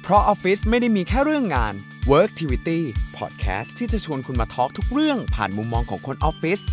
เพราะออฟฟิศไม่ได้มีแค่เรื่องงาน Worktivity Podcast ที่จะชวนคุณมาทอล์กทุกเรื่องผ่านมุมมองของคนออฟฟิศ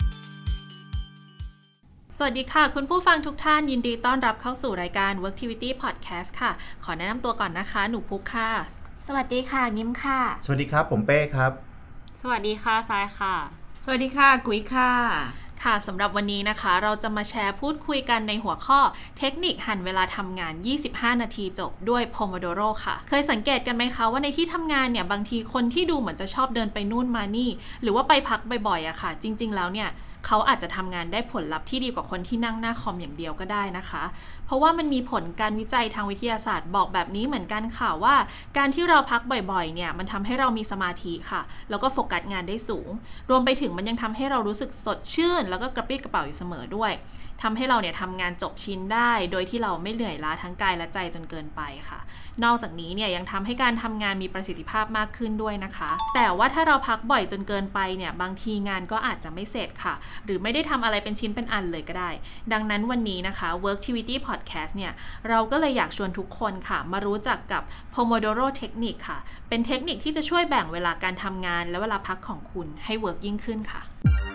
สวัสดีค่ะคุณผู้ฟังทุกท่านยินดีต้อนรับเข้าสู่รายการ Worktivity Podcast ค่ะขอแนะนำตัวก่อนนะคะหนูพุกค่ะสวัสดีค่ะงิ้มค่ะสวัสดีครับผมเป้ครับสวัสดีค่ะทรายค่ะสวัสดีค่ะกุ้ยค่ะค่ะสำหรับวันนี้นะคะเราจะมาแชร์พูดคุยกันในหัวข้อเทคนิคหั่นเวลาทำงาน25นาทีจบด้วย Pomodoro ค่ะเคยสังเกตกันไหมคะว่าในที่ทำงานเนี่ยบางทีคนที่ดูเหมือนจะชอบเดินไปนู่นมานี่หรือว่าไปพักบ่อยๆอะค่ะจริงๆแล้วเนี่ยเขาอาจจะทำงานได้ผลลัพธ์ที่ดีกว่าคนที่นั่งหน้าคอมอย่างเดียวก็ได้นะคะเพราะว่ามันมีผลการวิจัยทางวิทยาศาสตร์บอกแบบนี้เหมือนกันค่ะว่าการที่เราพักบ่อยๆเนี่ยมันทำให้เรามีสมาธิค่ะแล้วก็โฟกัสงานได้สูงรวมไปถึงมันยังทำให้เรารู้สึกสดชื่นแล้วก็กระปรี้กระเป๋าอยู่เสมอด้วยทำให้เราเนี่ยทำงานจบชิ้นได้โดยที่เราไม่เหนื่อยล้าทั้งกายและใจจนเกินไปค่ะนอกจากนี้เนี่ยยังทำให้การทำงานมีประสิทธิภาพมากขึ้นด้วยนะคะแต่ว่าถ้าเราพักบ่อยจนเกินไปเนี่ยบางทีงานก็อาจจะไม่เสร็จค่ะหรือไม่ได้ทำอะไรเป็นชิ้นเป็นอันเลยก็ได้ดังนั้นวันนี้นะคะ Worktivity Podcast เนี่ยเราก็เลยอยากชวนทุกคนค่ะมารู้จักกับ Pomodoro Technique ค่ะเป็นเทคนิคที่จะช่วยแบ่งเวลาการทำงานและเวลาพักของคุณให้เวิร์กยิ่งขึ้นค่ะ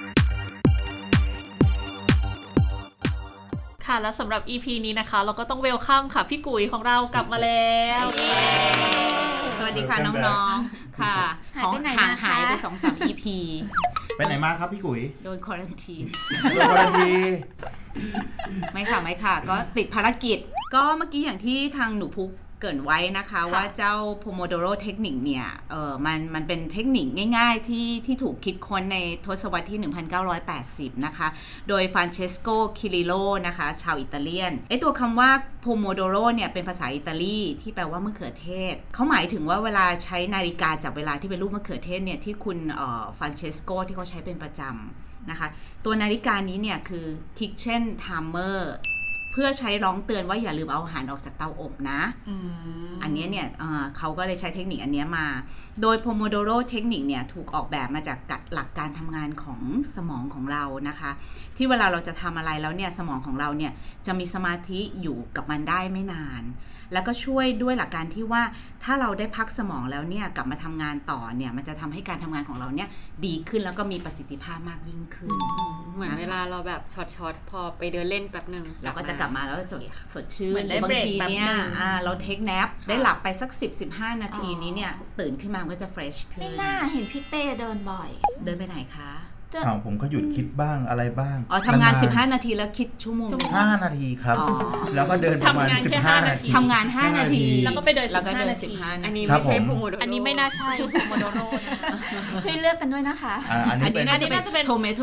ค่ะแล้วสำหรับ EP นี้นะคะเราก็ต้องเวลคัมค่ะพี่กุ๋ยของเรากลับมาแล้วสวัสดีค่ะน้องๆค่ะหายไป 2-3 EP ไปไหนมาครับพี่กุ๋ยโดนควอรันทีนไม่ค่ะก็ติดภารกิจก็เมื่อกี้อย่างที่ทางหนูพุกเกริ่นไว้นะคะว่าเจ้า Pomodoro เทคนิคเนี่ยมันเป็นเทคนิคง่ายๆที่ถูกคิดค้นในทศวรรษที่ 1980 นะคะโดยฟรานเชสโก คิริโลนะคะชาวอิตาเลียนตัวคำว่า Pomodoro เนี่ยเป็นภาษาอิตาลีที่แปลว่ามะเขือเทศเขาหมายถึงว่าเวลาใช้นาฬิกาจับเวลาที่เป็นรูปมะเขือเทศเนี่ยที่คุณฟรานเชสโกที่เขาใช้เป็นประจำนะคะตัวนาฬิกานี้เนี่ยคือ Kitchen Timerเพื่อใช้ร้องเตือนว่าอย่าลืมเอาอาหารออกจากเตาอบนะอันนี้เนี่ยเขาก็เลยใช้เทคนิคอันนี้มาโดย Pomodoro เทคนิคเนี่ยถูกออกแบบมาจากหลักการทำงานของสมองของเรานะคะที่เวลาเราจะทำอะไรแล้วเนี่ยสมองของเราเนี่ยจะมีสมาธิอยู่กับมันได้ไม่นานแล้วก็ช่วยด้วยหลักการที่ว่าถ้าเราได้พักสมองแล้วเนี่ยกลับมาทำงานต่อเนี่ยมันจะทำให้การทำงานของเราเนี่ยดีขึ้นแล้วก็มีประสิทธิภาพมากยิ่งขึ้นเหมือนเวลาเราแบบช็อตพอไปเดินเล่นแป๊บนึงเราก็จะกลับมาแล้วสดชื่นบางทีเนี่ยเราเทคแนปได้หลับไปสัก 10-15 นาทีนี้เนี่ยตื่นขึ้นมาก็จะเฟรชขึ้นไม่น่าเห็นพี่เป้เดินบ่อยเดินไปไหนคะผมก็หยุดคิดบ้างอะไรบ้างทำงาน15นาทีแล้วคิดชั่วโมง 5นาทีครับแล้วก็เดินประมาณ15นาทีทำงาน5นาทีแล้วก็ไปเดิน15นาทีอันนี้ไม่ใช่ Pomodoro อันนี้ไม่น่าใช่ Pomodoro ช่วยเลือกกันด้วยนะคะอันนี้น่าจะเป็นโทเมโต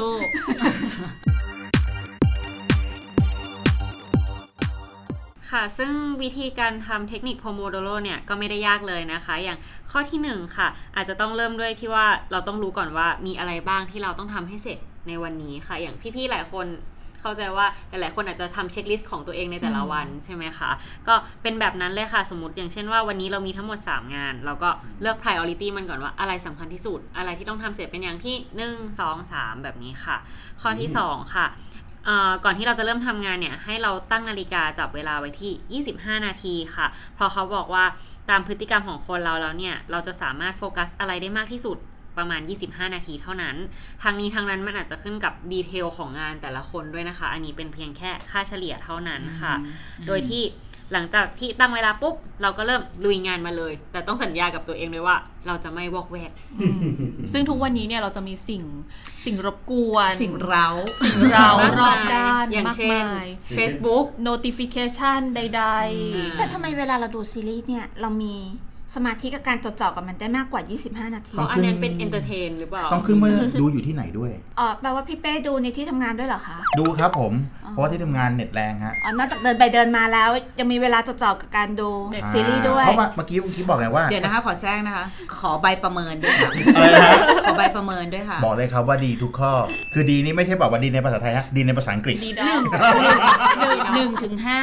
ค่ะซึ่งวิธีการทำเทคนิค Pomodoro เนี่ยก็ไม่ได้ยากเลยนะคะอย่างข้อที่1ค่ะอาจจะต้องเริ่มด้วยที่ว่าเราต้องรู้ก่อนว่ามีอะไรบ้างที่เราต้องทำให้เสร็จในวันนี้ค่ะอย่างพี่ๆหลายคนเข้าใจว่าหลายๆคนอาจจะทำเช็คลิสต์ของตัวเองในแต่ละวันใช่ไหมคะก็เป็นแบบนั้นเลยค่ะสมมติอย่างเช่นว่าวันนี้เรามีทั้งหมด3งานเราก็เลือก priority มันก่อนว่าอะไรสำคัญที่สุดอะไรที่ต้องทำเสร็จเป็นอย่างที่1 2 3แบบนี้ค่ะข้อที่2ค่ะก่อนที่เราจะเริ่มทำงานเนี่ยให้เราตั้งนาฬิกาจับเวลาไว้ที่25นาทีค่ะเพราะเขาบอกว่าตามพฤติกรรมของคนเราแล้วเนี่ยเราจะสามารถโฟกัสอะไรได้มากที่สุดประมาณ25นาทีเท่านั้นทางนี้ทางนั้นมันอาจจะขึ้นกับดีเทลของงานแต่ละคนด้วยนะคะอันนี้เป็นเพียงแค่ค่าเฉลี่ยเท่านั้นค่ะโดยที่หลังจากที่ตั้งเวลาปุ๊บเราก็เริ่มลุยงานมาเลยแต่ต้องสัญญากับตัวเองด้วยว่าเราจะไม่วอกแวกซึ่งทุกวันนี้เนี่ยเราจะมีสิ่งรบกวนสิ่งเร้ารอบด้านอย่างเช่น Facebook notification ใดๆแต่ทำไมเวลาเราดูซีรีส์เนี่ยเรามีสมาธิกับการจดจ่อกับมันได้มากกว่า25นาทีเพราะอันนั้นเป็นเอนเตอร์เทนหรือเปล่าต้องขึ้นเมื่อดูอยู่ที่ไหนด้วยแปลว่าพี่เป้ดูในที่ทำงานด้วยเหรอคะดูครับผมเพราะว่าที่ทำงานเน็ตแรงฮะนอกจากเดินไปเดินมาแล้วยังมีเวลาจดจ่อกับการดูซีรีส์ด้วยเพราะเมื่อกี้บอกไงว่าเดี๋ยวนะคะขอแทรกนะคะขอใบประเมินด้วยค่ะขอใบประเมินด้วยค่ะบอกเลยครับว่าดีทุกข้อคือดีนี่ไม่ใช่บอกว่าดีในภาษาไทยฮะดีในภาษาอังกฤษ 1 ถึง 5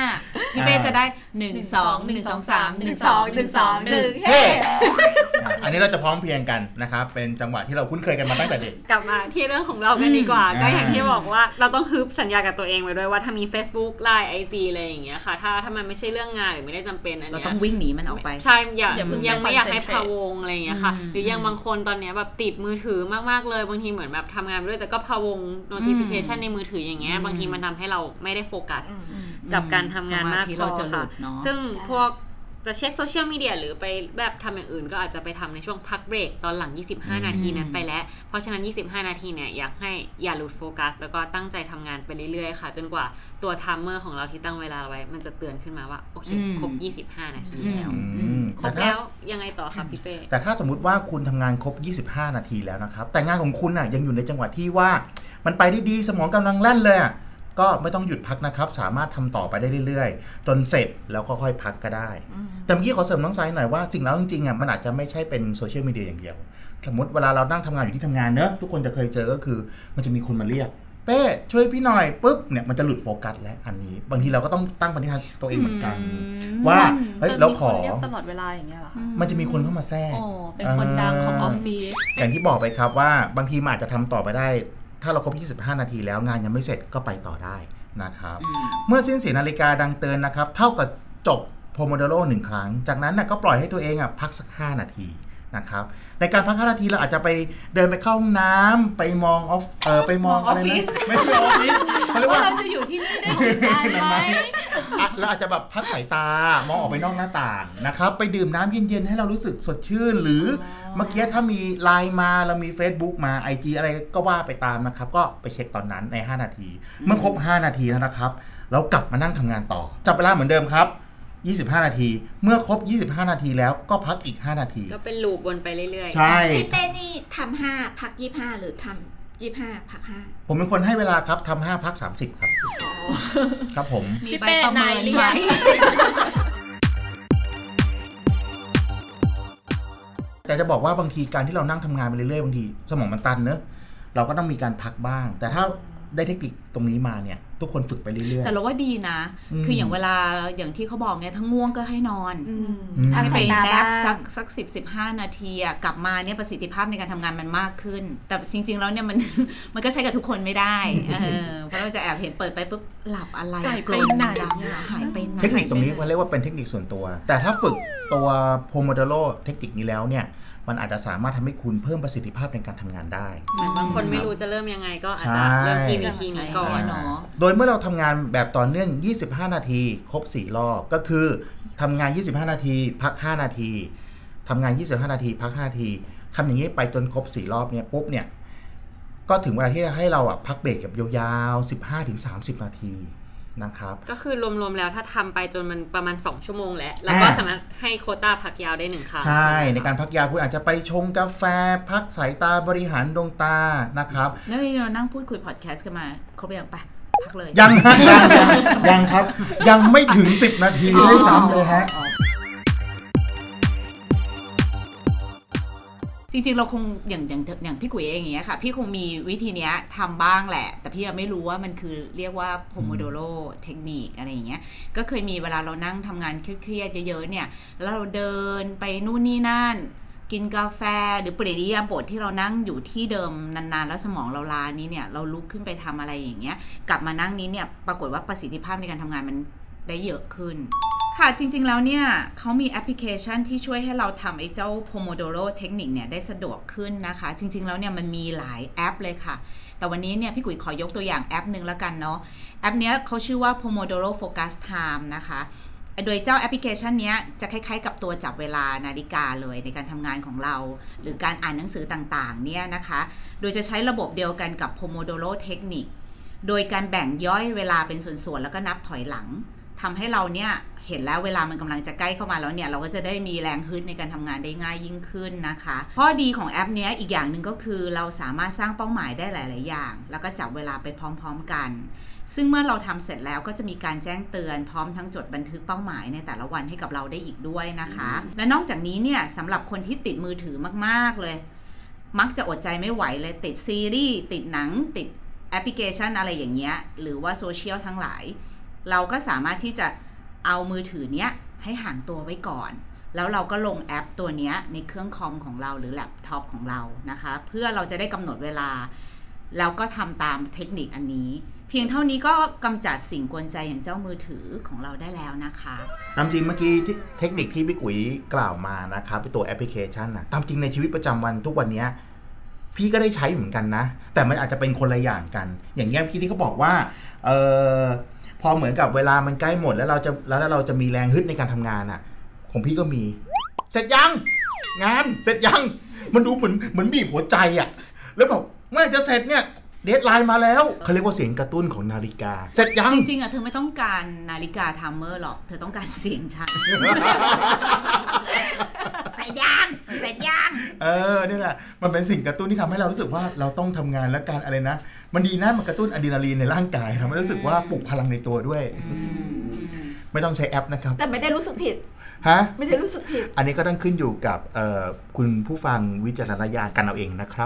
พี่เป้จะได้1 2 1 2 3 1 2 1 2 1เฮ้อันนี้เราจะพร้อมเพรียงกันนะครับเป็นจังหวะที่เราคุ้นเคยกันมาตั้งแต่เด็กกลับมาที่เรื่องของเรากันดีกว่าก็อย่างที่บอกว่าเราต้องฮึบสัญญากับตัวเองไว้ด้วยว่าถ้ามี Facebook Line IG อะไรอย่างเงี้ยค่ะถ้ามันไม่ใช่เรื่องงานหรือไม่ได้จำเป็นอันเนี้ยเราต้องวิ่งหนีมันออกไปใช่ยังไม่อยากให้พะวงอะไรอย่างเงี้ยค่ะหรือยังบางคนตอนเนี้ยแบบติดมือถือมากๆเลยบางทีเหมือนแบบทำงานไปด้วยแต่ก็พะวง notification ในมือถืออย่างเงี้ยบางทีมันทำให้เราไม่ได้โฟกัสกับการทำงานมากพอค่ะซึ่งพวกจะเช็คโซเชียลมีเดียหรือไปแบบทำอย่างอื่นก็อาจจะไปทำในช่วงพักเบรกตอนหลัง25นาทีนั้นไปแล้วเพราะฉะนั้น25นาทีเนี่ยอย่าหลุดโฟกัสแล้วก็ตั้งใจทำงานไปเรื่อยๆค่ะจนกว่าตัวไทม์เมอร์ของเราที่ตั้งเวลาไว้มันจะเตือนขึ้นมาว่าโอเคครบ25นาทีแล้วครบแล้วยังไงต่อคะพี่เป้แต่ถ้าสมมุติว่าคุณทำงานครบ25นาทีแล้วนะครับแต่งานของคุณน่ะยังอยู่ในจังหวะที่ว่ามันไปได้ดีสมองกำลังแล่นเลยก็ไม่ต้องหยุดพักนะครับสามารถทำต่อไปได้เรื่อยๆจนเสร็จแล้วก็ค่อยพักก็ได้แต่เมื่อกี้ขอเสริมน้องไซน์หน่อยว่าสิ่งแล้วจริงๆมันอาจจะไม่ใช่เป็นโซเชียลมีเดียอย่างเดียวสมมติเวลาเรานั่งทำงานอยู่ที่ทำงานเนอะทุกคนจะเคยเจอก็คือมันจะมีคนมาเรียกเป้ช่วยพี่หน่อยปุ๊บเนี่ยมันจะหลุดโฟกัสแล้วอันนี้บางทีเราก็ต้องตั้งปณิธานตัวเองเหมือนกันว่าเฮ้ยเราขอตลอดเวลาอย่างเงี้ยเหรอคะมันจะมีคนเข้ามาแทรกเป็นคนดังของออฟฟิศอย่างที่บอกไปครับว่าบางทีมันอาจจะทำต่อไปได้ถ้าเราครบ25นาทีแล้วงานยังไม่เสร็จก็ไปต่อได้นะครับเมื่อสิ้นเสียงนาฬิกาดังเตือนนะครับเท่ากับจบโพโมโดโร1ครั้งจากนั้นก็ปล่อยให้ตัวเองพักสัก5นาทีนะครับในการพัก5นาทีเราอาจจะไปเดินไปเข้าห้องน้ำไปมองไปมองอะไรนะไม่ใช่ออฟฟิศเขาเรียกว่าเราจะอยู่ที่นี่ได้ไหมเราอาจจะแบบพักสายตามองออกไปนอกหน้าต่างนะครับไปดื่มน้ำเย็นๆให้เรารู้สึกสดชื่นหรือเมื่อกี้ถ้ามี LINE มาเรามี Facebook มา IG อะไรก็ว่าไปตามนะครับก็ไปเช็คตอนนั้นใน5นาทีเมื่อครบ5นาทีแล้วนะครับเรากลับมานั่งทำงานต่อจับเวลาเหมือนเดิมครับ25นาทีเมื่อครบ25นาทีแล้วก็พักอีก5นาทีก็เป็นลูปวนไปเรื่อยๆใช่พี่เป้นี่ทำ5พัก25หรือทำ25พัก5 ผมเป็นคนให้เวลาครับทำ5พัก30ครับครับผมพี่เป้นายเรียกแต่จะบอกว่าบางทีการที่เรานั่งทำงานไปเรื่อยๆบางทีสมองมันตันเนอะเราก็ต้องมีการพักบ้างแต่ถ้าได้เทคนิคตรงนี้มาเนี่ยทุกคนฝึกไปเรื่อยๆแต่เราว่าดีนะคืออย่างเวลาอย่างที่เขาบอกเนี่ยทั้งง่วงก็ให้นอนให้ไปแนบสัก10-15 นาทีกลับมาเนี่ยประสิทธิภาพในการทำงานมันมากขึ้นแต่จริงๆแล้วเนี่ยมันก็ใช้กับทุกคนไม่ได้เพราะเราจะแอบเห็นเปิดไปปุ๊บหลับอะไรกลนดังหายไปไหนเทคนิคตรงนี้เขาเรียกว่าเป็นเทคนิคส่วนตัวแต่ถ้าฝึกตัวโพโมโดโรเทคนิคนี้แล้วเนี่ยมันอาจจะสามารถทำให้คุณเพิ่มประสิทธิภาพในการทำงานได้เหมือนบางคนไม่รู้จะเริ่มยังไงก็อาจจะเริ่มวิธีนี้ก่อนเนาะโดยเมื่อเราทำงานแบบต่อเนื่อง25นาทีครบ4รอบก็คือทำงาน25นาทีพัก5นาทีทำงาน25นาทีพัก5นาทีทำอย่างนี้ไปจนครบ4รอบเนี่ยปุ๊บเนี่ยก็ถึงเวลาที่ให้เราพักเบรกแบบยาวๆ 15-30 นาทีนะครับก็คือรวมๆแล้วถ้าทำไปจนมันประมาณ2ชั่วโมงแล้วก็สามารถให้โควต้าพักยาวได้1ครั้งใช่ในการพักยาวคุณอาจจะไปชงกาแฟพักสายตาบริหารดวงตานะครับแล้วเรานั่งพูดคุยพอดแคสต์กันมาครบยังปะพักเลยยังครับยังไม่ถึง10นาทีด้วยซ้ำเลยฮะจริงๆเราคงอย่างพี่กุ๋ยเองอย่างเงี้ยค่ะพี่คงมีวิธีเนี้ยทำบ้างแหละแต่พี่ยังไม่รู้ว่ามันคือเรียกว่าโพโมโดโรเทคนิคอะไรอย่างเงี้ยก็เคยมีเวลาเรานั่งทำงานเครียดๆเยอะๆเนี่ยแล้วเราเดินไปนู่นนี่นั่นกินกาแฟหรือเปลี่ยนอิริยาบถที่เรานั่งอยู่ที่เดิมนานๆแล้วสมองเราล้านี้เนี่ยเราลุกขึ้นไปทำอะไรอย่างเงี้ยกลับมานั่งนี้เนี่ยปรากฏว่าประสิทธิภาพในการทำงานมันได้เยอะขึ้นค่ะจริงๆแล้วเนี่ยเขามีแอปพลิเคชันที่ช่วยให้เราทำไอ้เจ้า Pomodoro เทคนิคเนี่ยได้สะดวกขึ้นนะคะจริงๆแล้วเนี่ยมันมีหลายแอปเลยค่ะแต่วันนี้เนี่ยพี่กุ๋ยขอยกตัวอย่างแอปนึงแล้วกันเนาะแอปเนี้ยเขาชื่อว่า Pomodoro Focus Time นะคะโดยเจ้าแอปพลิเคชันนี้จะคล้ายๆกับตัวจับเวลานาฬิกาเลยในการทำงานของเราหรือการอ่านหนังสือต่างๆเนี่ยนะคะโดยจะใช้ระบบเดียวกันกับ Pomodoro เทคนิคโดยการแบ่งย่อยเวลาเป็นส่วนๆแล้วก็นับถอยหลังทำให้เราเนี่ยเห็นแล้วเวลามันกำลังจะใกล้เข้ามาแล้วเนี่ยเราก็จะได้มีแรงฮึดในการทำงานได้ง่ายยิ่งขึ้นนะคะข้อดีของแอปนี้อีกอย่างหนึ่งก็คือเราสามารถสร้างเป้าหมายได้หลายๆอย่างแล้วก็จับเวลาไปพร้อมๆกันซึ่งเมื่อเราทำเสร็จแล้วก็จะมีการแจ้งเตือนพร้อมทั้งจดบันทึกเป้าหมายในแต่ละวันให้กับเราได้อีกด้วยนะคะและนอกจากนี้เนี่ยสำหรับคนที่ติดมือถือมากๆเลยมักจะอดใจไม่ไหวเลยติดซีรีส์ติดหนังติดแอปพลิเคชันอะไรอย่างเงี้ยหรือว่าโซเชียลทั้งหลายเราก็สามารถที่จะเอามือถือเนี้ยให้ห่างตัวไว้ก่อนแล้วเราก็ลงแอปตัวเนี้ยในเครื่องคอมของเราหรือแล็ปท็อปของเรานะคะเพื่อเราจะได้กำหนดเวลาแล้วก็ทำตามเทคนิคอันนี้เพียงเท่านี้ก็กำจัดสิ่งกวนใจอย่างเจ้ามือถือของเราได้แล้วนะคะตามจริงเมื่อกี้เทคนิคที่พี่กุ๋ยกล่าวมานะครับเป็นตัวแอปพลิเคชันนะตามจริงในชีวิตประจำวันทุกวันนี้พี่ก็ได้ใช้เหมือนกันนะแต่มันอาจจะเป็นคนละอย่างกันอย่างเงี้ยพี่ที่เขาบอกว่าพอเหมือนกับเวลามันใกล้หมดแล้วเราจะมีแรงฮึดในการทำงานอ่ะของพี่ก็มีเสร็จยังงานเสร็จยังมันดูเหมือนบีบหัวใจอ่ะแล้วแบบเมื่อจะเสร็จเนี่ยเดดไลน์มาแล้วเขาเรียกว่าเสียงกระตุ้นของนาฬิกาเสร็จยังจริงๆอ่ะเธอไม่ต้องการนาฬิกาไทม์เมอร์หรอกเธอต้องการเสียงฉัน เสร็จยังนี่แหละมันเป็นสิ่งกระตุ้นที่ทำให้เรารู้สึกว่าเราต้องทำงานและการอะไรนะมันดีนะมันกระตุ้นอะดรีนาลีนในร่างกายทำให้รู้สึกว่าปลุกพลังในตัวด้วยไม่ต้องใช้แอปนะครับแต่ไม่ได้รู้สึกผิดไม่ได้รู้สึกผิดอันนี้ก็ต้องขึ้นอยู่กับคุณผู้ฟังวิจารณญาณกันเอาเองนะครับ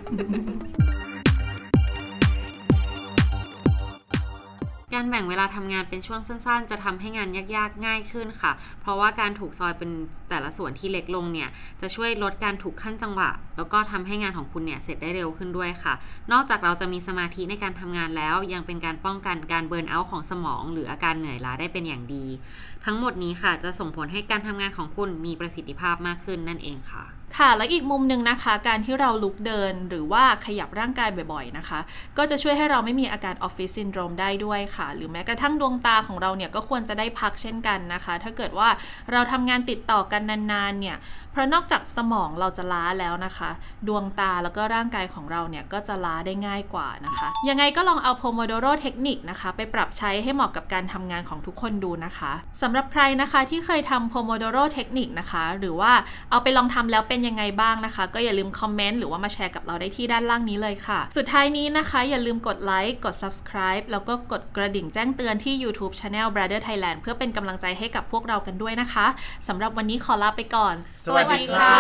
การแบ่งเวลาทำงานเป็นช่วงสั้นๆจะทำให้งานยากๆง่ายขึ้นค่ะเพราะว่าการถูกซอยเป็นแต่ละส่วนที่เล็กลงเนี่ยจะช่วยลดการถูกขั้นจังหวะแล้วก็ทำให้งานของคุณเนี่ยเสร็จได้เร็วขึ้นด้วยค่ะนอกจากเราจะมีสมาธิในการทำงานแล้วยังเป็นการป้องกันการเบิร์นเอาท์ของสมองหรืออาการเหนื่อยล้าได้เป็นอย่างดีทั้งหมดนี้ค่ะจะส่งผลให้การทำงานของคุณมีประสิทธิภาพมากขึ้นนั่นเองค่ะค่ะและอีกมุมนึงนะคะการที่เราลุกเดินหรือว่าขยับร่างกายบ่อยๆนะคะก็จะช่วยให้เราไม่มีอาการออฟฟิศซินโดรมได้ด้วยค่ะหรือแม้กระทั่งดวงตาของเราเนี่ยก็ควรจะได้พักเช่นกันนะคะถ้าเกิดว่าเราทำงานติดต่อกันนานๆเนี่ยเพราะนอกจากสมองเราจะล้าแล้วนะคะดวงตาแล้วก็ร่างกายของเราเนี่ยก็จะล้าได้ง่ายกว่านะคะยังไงก็ลองเอา Pomodoro เทคนิคนะคะไปปรับใช้ให้เหมาะกับการทำงานของทุกคนดูนะคะสำหรับใครนะคะที่เคยทำ Pomodoro เทคนิคนะคะหรือว่าเอาไปลองทำแล้วเป็นยังไงบ้างนะคะก็อย่าลืมคอมเมนต์หรือว่ามาแชร์กับเราได้ที่ด้านล่างนี้เลยค่ะสุดท้ายนี้นะคะอย่าลืมกดไลค์กด Subscribe แล้วก็กดกระดิ่งแจ้งเตือนที่ YouTube Channel Brother Thailand เพื่อเป็นกำลังใจให้กับพวกเรากันด้วยนะคะสำหรับวันนี้ขอลาไปก่อนสวัสดีครับ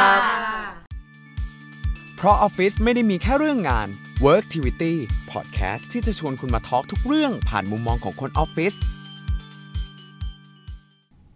เพราะออฟฟิศไม่ได้มีแค่เรื่องงาน Worktivity Podcast ที่จะชวนคุณมาทอล์กทุกเรื่องผ่านมุมมองของคนออฟฟิศ